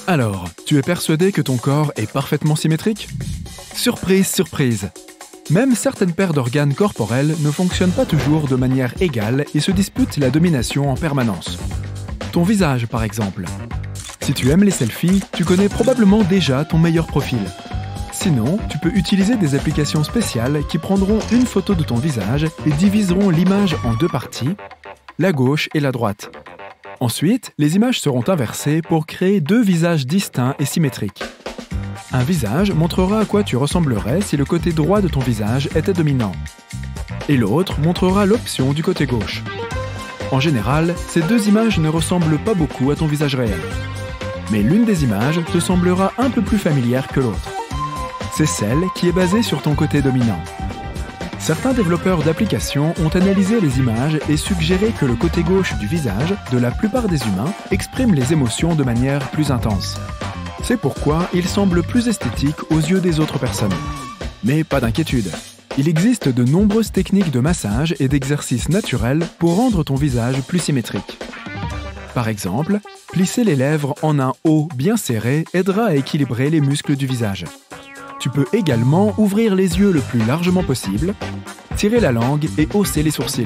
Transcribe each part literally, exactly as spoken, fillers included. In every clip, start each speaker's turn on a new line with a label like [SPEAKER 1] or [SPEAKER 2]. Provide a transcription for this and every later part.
[SPEAKER 1] Alors, tu es persuadé que ton corps est parfaitement symétrique? Surprise, surprise! Même certaines paires d'organes corporels ne fonctionnent pas toujours de manière égale et se disputent la domination en permanence. Ton visage, par exemple. Si tu aimes les selfies, tu connais probablement déjà ton meilleur profil. Sinon, tu peux utiliser des applications spéciales qui prendront une photo de ton visage et diviseront l'image en deux parties, la gauche et la droite. Ensuite, les images seront inversées pour créer deux visages distincts et symétriques. Un visage montrera à quoi tu ressemblerais si le côté droit de ton visage était dominant. Et l'autre montrera l'option du côté gauche. En général, ces deux images ne ressemblent pas beaucoup à ton visage réel. Mais l'une des images te semblera un peu plus familière que l'autre. C'est celle qui est basée sur ton côté dominant. Certains développeurs d'applications ont analysé les images et suggéré que le côté gauche du visage de la plupart des humains exprime les émotions de manière plus intense. C'est pourquoi il semble plus esthétique aux yeux des autres personnes. Mais pas d'inquiétude. Il existe de nombreuses techniques de massage et d'exercices naturels pour rendre ton visage plus symétrique. Par exemple, plisser les lèvres en un O bien serré aidera à équilibrer les muscles du visage. Tu peux également ouvrir les yeux le plus largement possible, tirer la langue et hausser les sourcils.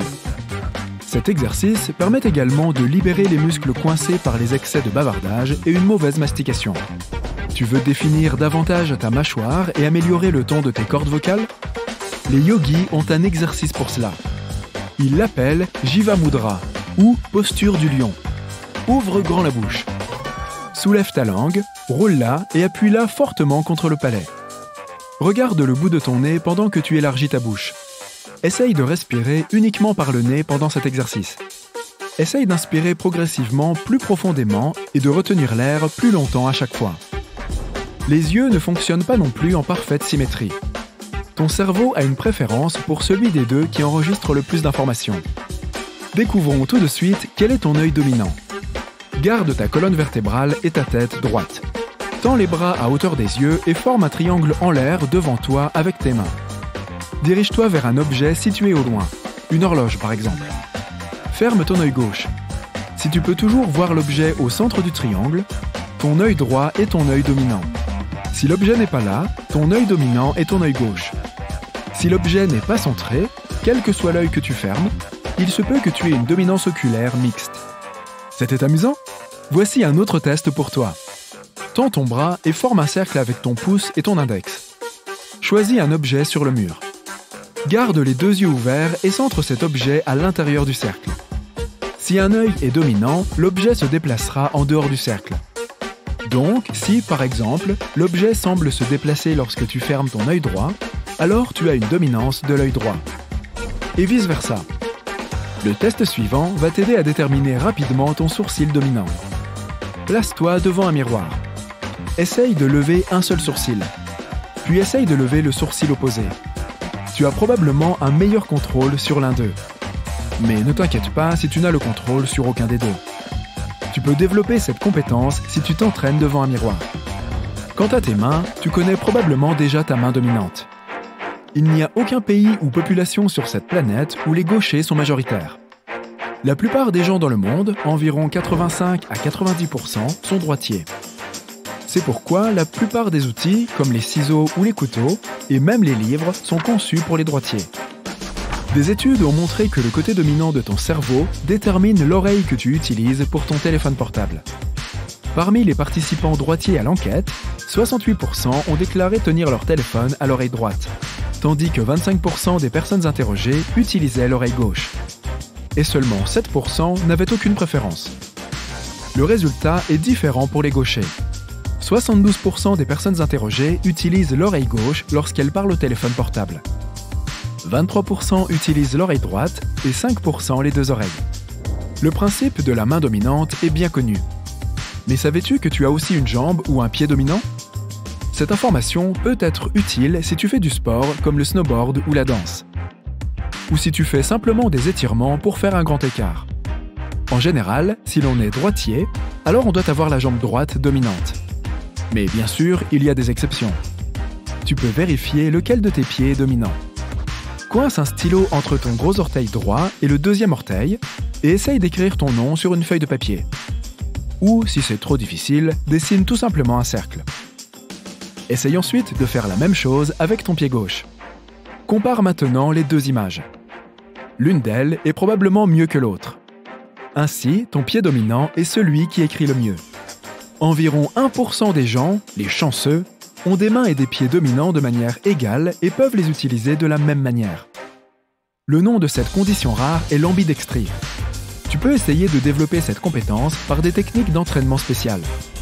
[SPEAKER 1] Cet exercice permet également de libérer les muscles coincés par les excès de bavardage et une mauvaise mastication. Tu veux définir davantage ta mâchoire et améliorer le ton de tes cordes vocales? Les yogis ont un exercice pour cela. Ils l'appellent Jiva Mudra ou posture du lion. Ouvre grand la bouche. Soulève ta langue, roule-la et appuie-la fortement contre le palais. Regarde le bout de ton nez pendant que tu élargis ta bouche. Essaye de respirer uniquement par le nez pendant cet exercice. Essaye d'inspirer progressivement plus profondément et de retenir l'air plus longtemps à chaque fois. Les yeux ne fonctionnent pas non plus en parfaite symétrie. Ton cerveau a une préférence pour celui des deux qui enregistre le plus d'informations. Découvrons tout de suite quel est ton œil dominant. Garde ta colonne vertébrale et ta tête droite. Tends les bras à hauteur des yeux et forme un triangle en l'air devant toi avec tes mains. Dirige-toi vers un objet situé au loin, une horloge par exemple. Ferme ton œil gauche. Si tu peux toujours voir l'objet au centre du triangle, ton œil droit est ton œil dominant. Si l'objet n'est pas là, ton œil dominant est ton œil gauche. Si l'objet n'est pas centré, quel que soit l'œil que tu fermes, il se peut que tu aies une dominance oculaire mixte. C'était amusant? Voici un autre test pour toi. Tends ton bras et forme un cercle avec ton pouce et ton index. Choisis un objet sur le mur. Garde les deux yeux ouverts et centre cet objet à l'intérieur du cercle. Si un œil est dominant, l'objet se déplacera en dehors du cercle. Donc, si, par exemple, l'objet semble se déplacer lorsque tu fermes ton œil droit, alors tu as une dominance de l'œil droit. Et vice-versa. Le test suivant va t'aider à déterminer rapidement ton sourcil dominant. Place-toi devant un miroir. Essaye de lever un seul sourcil, puis essaye de lever le sourcil opposé. Tu as probablement un meilleur contrôle sur l'un d'eux. Mais ne t'inquiète pas si tu n'as le contrôle sur aucun des deux. Tu peux développer cette compétence si tu t'entraînes devant un miroir. Quant à tes mains, tu connais probablement déjà ta main dominante. Il n'y a aucun pays ou population sur cette planète où les gauchers sont majoritaires. La plupart des gens dans le monde, environ quatre-vingt-cinq à quatre-vingt-dix pour cent, sont droitiers. C'est pourquoi la plupart des outils, comme les ciseaux ou les couteaux, et même les livres, sont conçus pour les droitiers. Des études ont montré que le côté dominant de ton cerveau détermine l'oreille que tu utilises pour ton téléphone portable. Parmi les participants droitiers à l'enquête, soixante-huit pour cent ont déclaré tenir leur téléphone à l'oreille droite, tandis que vingt-cinq pour cent des personnes interrogées utilisaient l'oreille gauche. Et seulement sept pour cent n'avaient aucune préférence. Le résultat est différent pour les gauchers. soixante-douze pour cent des personnes interrogées utilisent l'oreille gauche lorsqu'elles parlent au téléphone portable. vingt-trois pour cent utilisent l'oreille droite et cinq pour cent les deux oreilles. Le principe de la main dominante est bien connu. Mais savais-tu que tu as aussi une jambe ou un pied dominant? Cette information peut être utile si tu fais du sport comme le snowboard ou la danse. Ou si tu fais simplement des étirements pour faire un grand écart. En général, si l'on est droitier, alors on doit avoir la jambe droite dominante. Mais bien sûr, il y a des exceptions. Tu peux vérifier lequel de tes pieds est dominant. Coince un stylo entre ton gros orteil droit et le deuxième orteil et essaye d'écrire ton nom sur une feuille de papier. Ou, si c'est trop difficile, dessine tout simplement un cercle. Essaye ensuite de faire la même chose avec ton pied gauche. Compare maintenant les deux images. L'une d'elles est probablement mieux que l'autre. Ainsi, ton pied dominant est celui qui écrit le mieux. Environ un pour cent des gens, les chanceux, ont des mains et des pieds dominants de manière égale et peuvent les utiliser de la même manière. Le nom de cette condition rare est l'ambidextrie. Tu peux essayer de développer cette compétence par des techniques d'entraînement spéciales.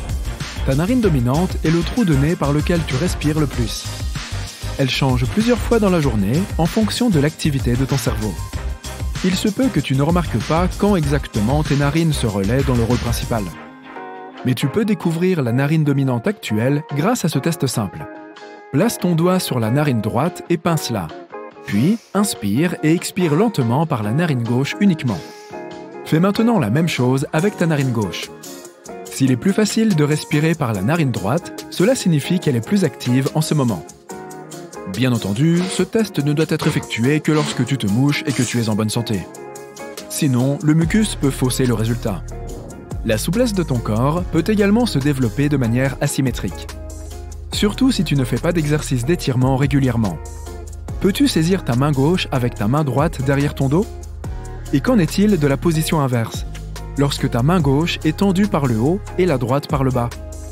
[SPEAKER 1] Ta narine dominante est le trou de nez par lequel tu respires le plus. Elle change plusieurs fois dans la journée en fonction de l'activité de ton cerveau. Il se peut que tu ne remarques pas quand exactement tes narines se relaient dans le rôle principal. Mais tu peux découvrir la narine dominante actuelle grâce à ce test simple. Place ton doigt sur la narine droite et pince-la. Puis, inspire et expire lentement par la narine gauche uniquement. Fais maintenant la même chose avec ta narine gauche. S'il est plus facile de respirer par la narine droite, cela signifie qu'elle est plus active en ce moment. Bien entendu, ce test ne doit être effectué que lorsque tu te mouches et que tu es en bonne santé. Sinon, le mucus peut fausser le résultat. La souplesse de ton corps peut également se développer de manière asymétrique. Surtout si tu ne fais pas d'exercice d'étirement régulièrement. Peux-tu saisir ta main gauche avec ta main droite derrière ton dos? Et qu'en est-il de la position inverse, lorsque ta main gauche est tendue par le haut et la droite par le bas?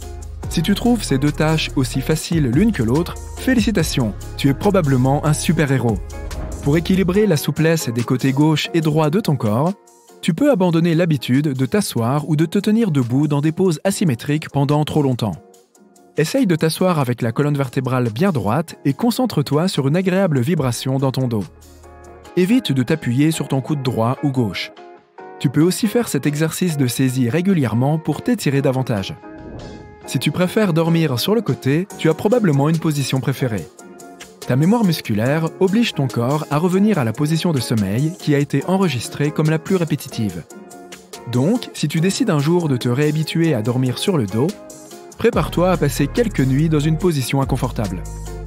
[SPEAKER 1] Si tu trouves ces deux tâches aussi faciles l'une que l'autre, félicitations, tu es probablement un super-héros. Pour équilibrer la souplesse des côtés gauche et droit de ton corps, tu peux abandonner l'habitude de t'asseoir ou de te tenir debout dans des poses asymétriques pendant trop longtemps. Essaye de t'asseoir avec la colonne vertébrale bien droite et concentre-toi sur une agréable vibration dans ton dos. Évite de t'appuyer sur ton coude droit ou gauche. Tu peux aussi faire cet exercice de saisie régulièrement pour t'étirer davantage. Si tu préfères dormir sur le côté, tu as probablement une position préférée. Ta mémoire musculaire oblige ton corps à revenir à la position de sommeil qui a été enregistrée comme la plus répétitive. Donc, si tu décides un jour de te réhabituer à dormir sur le dos, prépare-toi à passer quelques nuits dans une position inconfortable.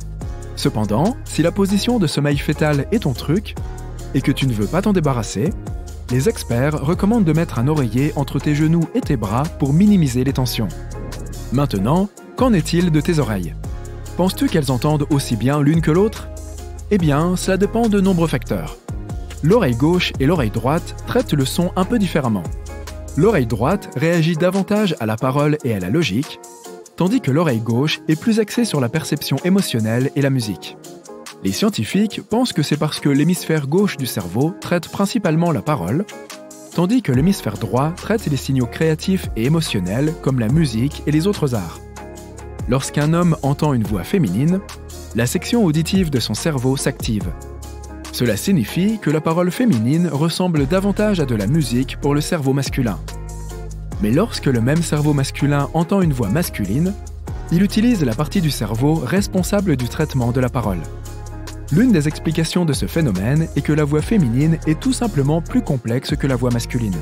[SPEAKER 1] Cependant, si la position de sommeil fœtal est ton truc, et que tu ne veux pas t'en débarrasser, les experts recommandent de mettre un oreiller entre tes genoux et tes bras pour minimiser les tensions. Maintenant, qu'en est-il de tes oreilles? Penses-tu qu'elles entendent aussi bien l'une que l'autre? Eh bien, cela dépend de nombreux facteurs. L'oreille gauche et l'oreille droite traitent le son un peu différemment. L'oreille droite réagit davantage à la parole et à la logique, tandis que l'oreille gauche est plus axée sur la perception émotionnelle et la musique. Les scientifiques pensent que c'est parce que l'hémisphère gauche du cerveau traite principalement la parole, tandis que l'hémisphère droit traite les signaux créatifs et émotionnels comme la musique et les autres arts. Lorsqu'un homme entend une voix féminine, la section auditive de son cerveau s'active. Cela signifie que la parole féminine ressemble davantage à de la musique pour le cerveau masculin. Mais lorsque le même cerveau masculin entend une voix masculine, il utilise la partie du cerveau responsable du traitement de la parole. L'une des explications de ce phénomène est que la voix féminine est tout simplement plus complexe que la voix masculine.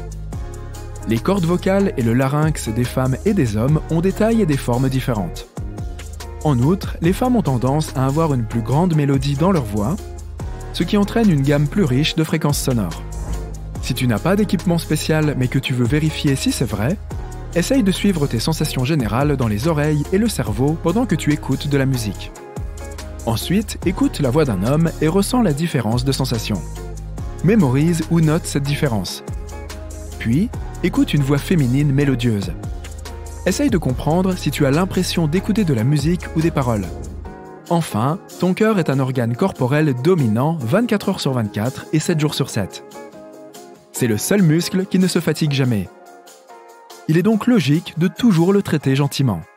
[SPEAKER 1] Les cordes vocales et le larynx des femmes et des hommes ont des tailles et des formes différentes. En outre, les femmes ont tendance à avoir une plus grande mélodie dans leur voix, ce qui entraîne une gamme plus riche de fréquences sonores. Si tu n'as pas d'équipement spécial mais que tu veux vérifier si c'est vrai, essaye de suivre tes sensations générales dans les oreilles et le cerveau pendant que tu écoutes de la musique. Ensuite, écoute la voix d'un homme et ressens la différence de sensation. Mémorise ou note cette différence. Puis, écoute une voix féminine mélodieuse. Essaye de comprendre si tu as l'impression d'écouter de la musique ou des paroles. Enfin, ton cœur est un organe corporel dominant vingt-quatre heures sur vingt-quatre et sept jours sur sept. C'est le seul muscle qui ne se fatigue jamais. Il est donc logique de toujours le traiter gentiment.